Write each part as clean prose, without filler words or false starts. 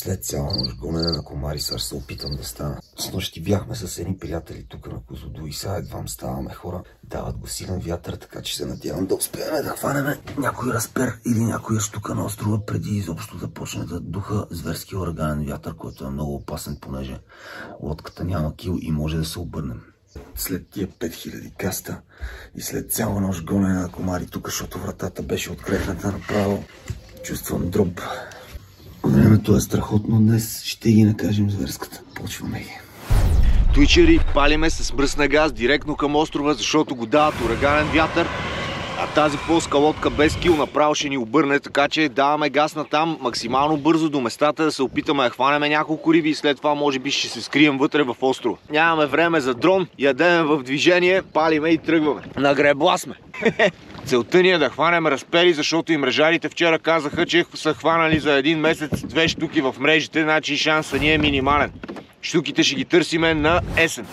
След цяла нощ гонене на комари, сега ще се опитам да стана. Снощи бяхме с едни приятели тук на Козлодуй и сега едвам ставаме, хора. Дават го силен вятър, така че се надявам да успеем да хванем някой разпер или някоя штука на острова, преди изобщо да почне да духа зверски ураганен вятър, който е много опасен, понеже лодката няма кил и може да се обърнем. След тия 5000 каста и след цяла нощ гонене на комари тук, защото вратата беше открехната направо, чувствам дроб. Времето е страхотно днес, ще ги накажем зверската. Почваме ги. Твичери, палиме с мръсна газ директно към острова, защото го дават ураганен вятър. А тази плоска лодка без кил направо ще ни обърне, така че даваме газ на там максимално бързо до местата, да се опитаме да хванем няколко риби и след това може би ще се скрием вътре в острова. Нямаме време за дрон, ядеме в движение, палиме и тръгваме. На гребла сме! Целта ни е да хванем разпери, защото и мрежарите вчера казаха, че са хванали за един месец 2 штуки в мрежите, значи шансът ни е минимален. Штуките ще ги търсиме на есен.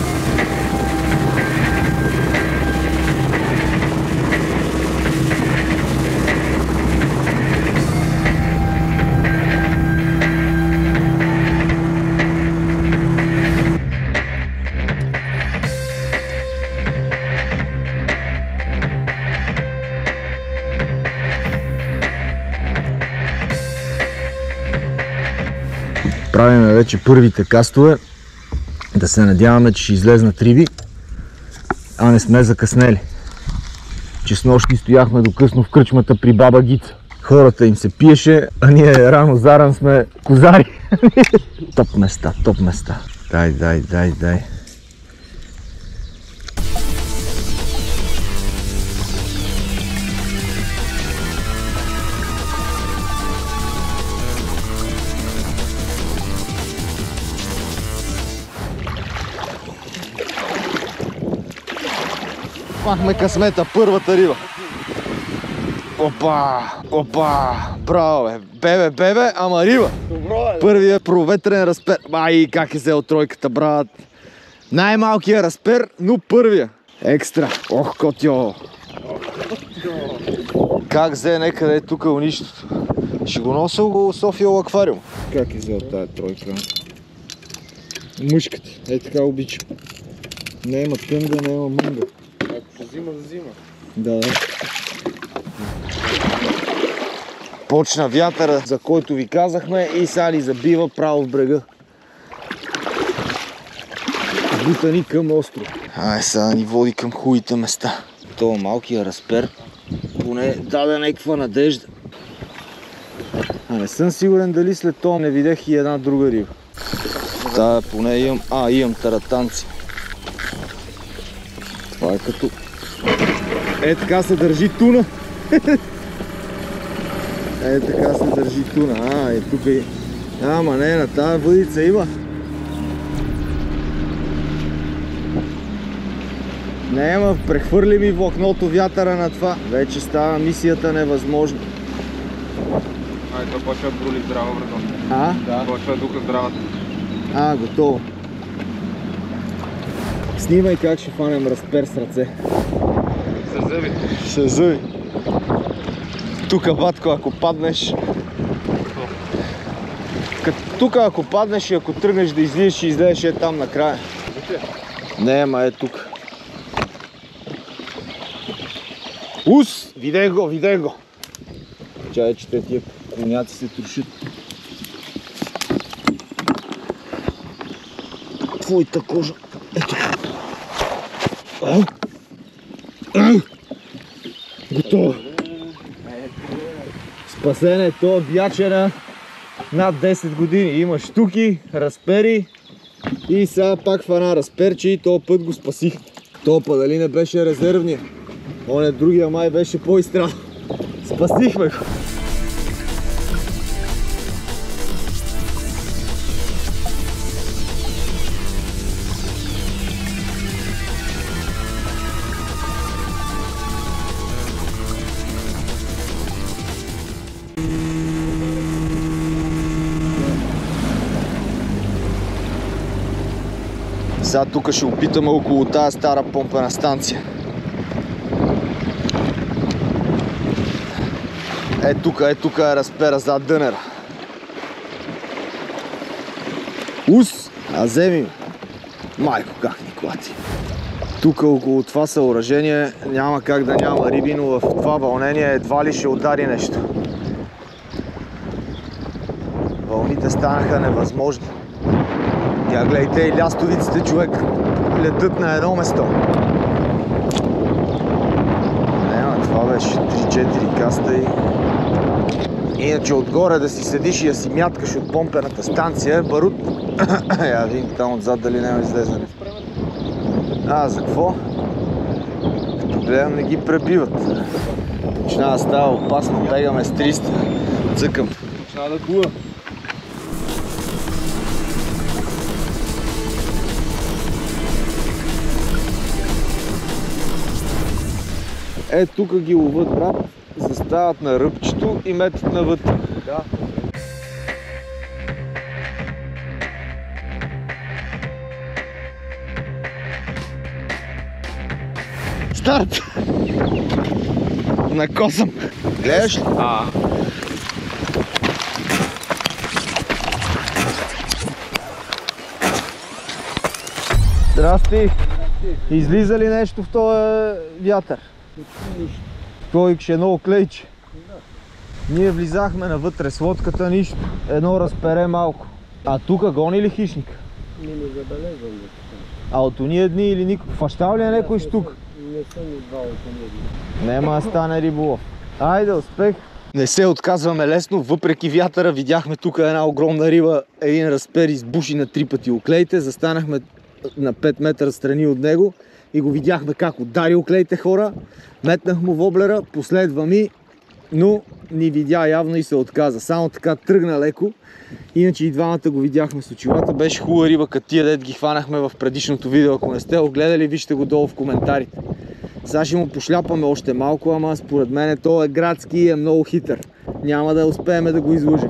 Правиме вече първите кастове, да се надяваме, че ще излезнат риби, а не сме закъснели. Че с нощи стояхме до късно в кръчмата при баба Гица. Хората им се пиеше, а ние рано заран сме козари. Топ места, топ места. Дай. Махме късмета, първата риба. Опа, браво бебе, ама риба. Първият проветрен разпер. Ай, как е взел тройката, брат. Най-малкият разпер, но първия. Екстра. Ох, котьо. Как взе некъде тук у нищото. Ще го нося го София аквариум. Как е взел тая тройка? Мъжката, така обичам. Не има тънга, не има мънга. Ако взима, да взима. Да. Почна вятъра, за който ви казахме, и сега ни забива право в брега. Бутани към остров. Сега ни води към хубавите места. Това малкият разпер поне даде някаква надежда. Не съм сигурен дали след това не видях и една друга риба. Да, поне имам таратанци. Това е като... така се държи туна. Така се държи туна. Тук е... Ама не, на тази въдица има. Няма, прехвърли ми влакното вятъра на това. Вече става мисията невъзможна. Това почва да брули здраво, братан. Да? Почва духа здравата. Готово. Снимай как ще фанем разпер с ръце. С зъби. С зъби. Тука, батко, ако паднеш... Тук ако паднеш и ако тръгнеш да излизаш, ще излезеш там накрая. Не, ама тук. Ус! Видях го! Чай, че тия коняци се трошат. Твоята кожа. Ето. Готово. Спасен е това бяче на над 10 години. Има штуки, разпери и сега пак фана разперче и този път го спасих. Това път дали не беше резервния. Он е другия май беше по-изстрал. Спасихме го. Сега тук ще опитаме около тази стара помпена станция. Тук е разпера зад дънера. Ус, а вземи. Майко, как ни клати. Тук около това съоръжение няма как да няма риби, но в това вълнение едва ли ще удари нещо. Вълните станаха невъзможни. Тя гледайте и лястовиците, човек, летят на едно место. Това беше 3-4 каста и... Иначе отгоре да си седиш и да си мяткаш от помпената станция е барут. Я видим там отзад дали няма излезане. За какво? Като гледам не ги пребиват. Почина да става опасно, бегаме с 300. Цъкам. Почина да дуя. Тук ги ловят, брат, застават на ръбчето и метят навътре. Да. Старт! Накосам. Гледаш ли? Здрасти! Излиза ли нещо в този вятър? Нищо. Той ще е много клейче. Ние влизахме навътре с лодката, нищо. Едно разпере малко. А тук гони ли хищник? Не забелязвам да А от уния дни или никой? Фащал ли е някой штук? Не съм идвал от уния дни. Нема да стане риболов. Айде, успех! Не се отказваме лесно, въпреки вятъра видяхме тук една огромна риба, един разпер избуши на 3 пъти оклеите, застанахме на 5 метра страни от него и го видяхме как удари оклеите, хора. Метнах му воблера, последва ми, но ни видя явно и се отказа. Само така тръгна леко. Иначе и двамата го видяхме с очилата. Беше хубава риба, като тия дет ги хванахме в предишното видео. Ако не сте го гледали, вижте го долу в коментарите. Сега ще му пошляпаме още малко, ама според мен той е градски и е много хитър. Няма да успеем да го излъжим.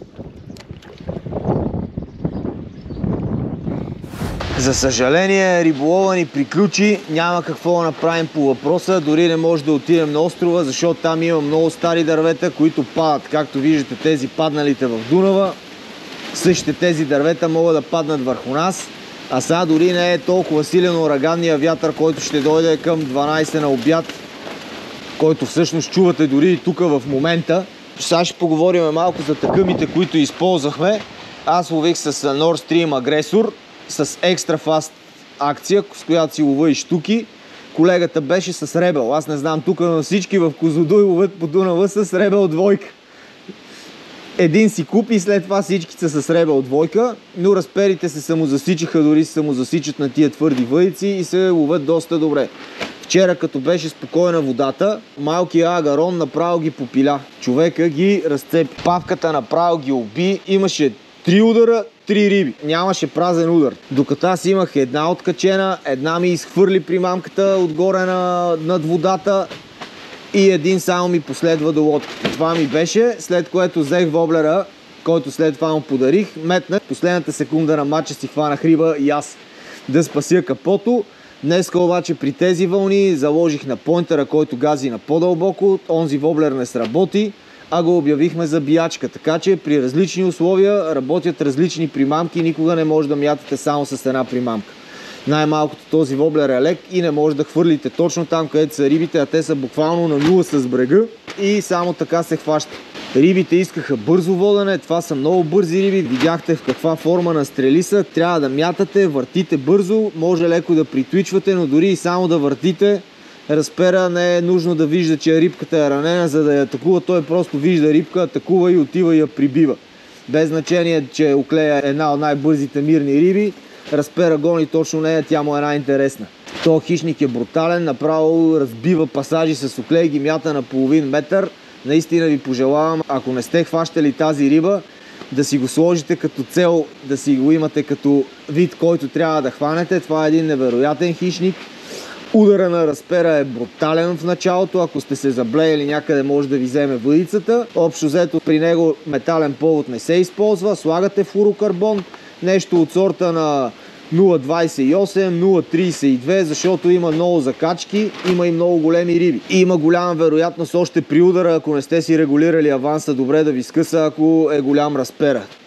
За съжаление, риболова ни приключи, няма какво да направим по въпроса, дори не може да отидем на острова, защото там има много стари дървета, които падат. Както виждате, тези падналите в Дунава, същите тези дървета могат да паднат върху нас, а сега дори не е толкова силен ураганния вятър, който ще дойде към 12 на обяд, който всъщност чувате дори и тук в момента. Сега ще поговорим малко за такъмите, които използвахме. Аз лових с Nord Stream Aggressor, с екстра фаст акция, с която си лова и штуки. Колегата беше с Rebel. Аз не знам тук, но всички в Козлодуй ловят по Дунава с Rebel двойка. Един си купи и след това всички са с Rebel двойка, но разперите се самозасичиха, дори се самозасичат на тия твърди въйци и се ловят доста добре. Вчера, като беше спокойна водата, малкият агарон направо ги попиля. Човека ги разцепи. Павката направо ги уби. Имаше 3 удара, 3 риби. Нямаше празен удар. Докато аз имах една откачена, една ми изхвърли примамката отгоре над водата и един само ми последва до лодката. Това ми беше, след което взех воблера, който след това му подарих, метнах. Последната секунда на матча си хванах риба и аз да спася капото. Днеска обаче при тези вълни заложих на пойнтера, който гази на по-дълбоко. Онзи воблер не сработи, а го обявихме за биячка. Така че при различни условия работят различни примамки. Никога не може да мятате само с една примамка. Най-малкото този воблер е лек и не може да хвърлите точно там, където са рибите, а те са буквално на нула с брега и само така се хваща. Рибите искаха бързо водене, това са много бързи риби, видяхте в каква форма на стрели са, трябва да мятате, въртите бързо, може леко да притвичвате, но дори и само да въртите, разпера не е нужно да вижда, че рибката е ранена, за да я атакува, той просто вижда рибка, атакува и отива и я прибива. Без значение, че оклея е една от най-бързите мирни риби, разпера гони точно нея, тя му е най-интересна. Този хищник е брутален, направо разбива пасажи с оклей, ги мята на половин метър. Наистина ви пожелавам, ако не сте хващали тази риба, да си го сложите като цел, да си го имате като вид, който трябва да хванете. Това е един невероятен хищник. Удара на разпера е брутален в началото, ако сте се заблеяли някъде може да ви вземе въдицата. Общо взето при него метален повод не се използва, слагате флуорокарбон, нещо от сорта на 0,28, 0,32, защото има много закачки, има и много големи риби. И има голяма вероятност още при удара, ако не сте си регулирали аванса добре, да ви скъса, ако е голям разпера.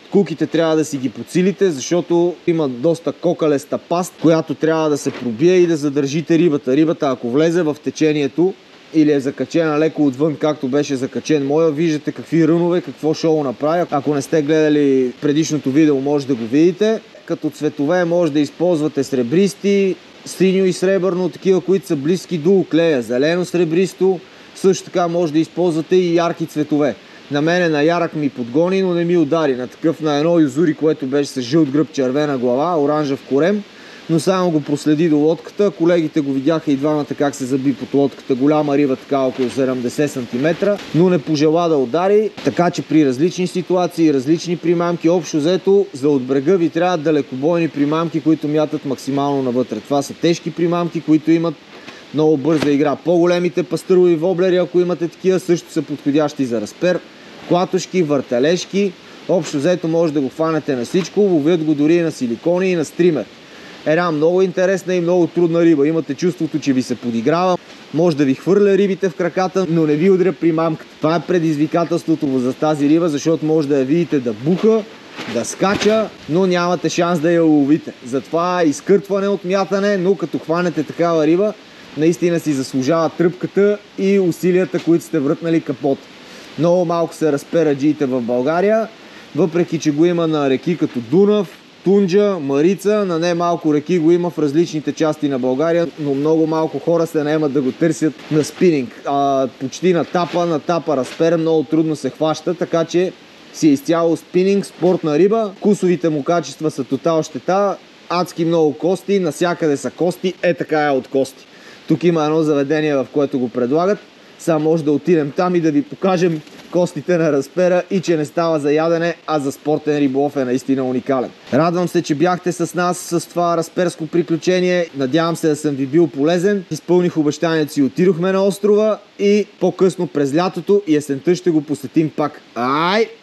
Куките трябва да си ги подсилите, защото има доста кокалеста паст, която трябва да се пробие и да задържите рибата. Рибата, ако влезе в течението или е закачена леко отвън, както беше закачен моя, виждате какви рънове, какво шоу направя. Ако не сте гледали предишното видео, може да го видите. Като цветове може да използвате сребристи, синьо и сребърно, такива, които са близки до оклея, зелено сребристо. Също така може да използвате и ярки цветове. На мене на ярък ми подгони, но не ми удари. На такъв на едно юзури, което беше с жълт гръб, червена глава, оранжев корем, но само го проследи до лодката. Колегите го видяха и двамата как се заби под лодката. Голяма риба, така около 70 см, но не пожела да удари. Така че при различни ситуации, различни примамки, общо взето, за от брега ви трябва далекобойни примамки, които мятат максимално навътре. Това са тежки примамки, които имат много бърза игра. По-големите пастърови воблери, ако имате такива, също са подходящи за разпер. Клатушки, въртележки. Общо взето може да го хванете на всичко. Ловят го дори и на силикони и на стример. Една много интересна и много трудна риба. Имате чувството, че ви се подиграва. Може да ви хвърля рибите в краката, но не ви удря примамката. Това е предизвикателството за тази риба, защото може да я видите да буха, да скача, но нямате шанс да я ловите. Затова изкъртване от мятане, но като хванете такава риба, наистина си заслужава тръпката и усилията, които сте врътнали капот. Много малко се разпераджиите в България, въпреки че го има на реки като Дунав, Тунджа, Марица, на не малко реки го има в различните части на България, но много малко хора се наемат да го търсят на спининг. Почти на тапа разпер, много трудно се хваща, така че си е изцяло спининг, спортна риба. Вкусовите му качества са тотал щета, адски много кости, насякъде са кости, така е от кости. Тук има едно заведение, в което го предлагат. Сега може да отидем там и да ви покажем костите на разпера и че не става за ядене, а за спортен риболов е наистина уникален. Радвам се, че бяхте с нас с това разперско приключение. Надявам се да съм ви бил полезен. Изпълних обещанието си, отидохме на острова и по-късно през лятото и есента ще го посетим пак. Ай!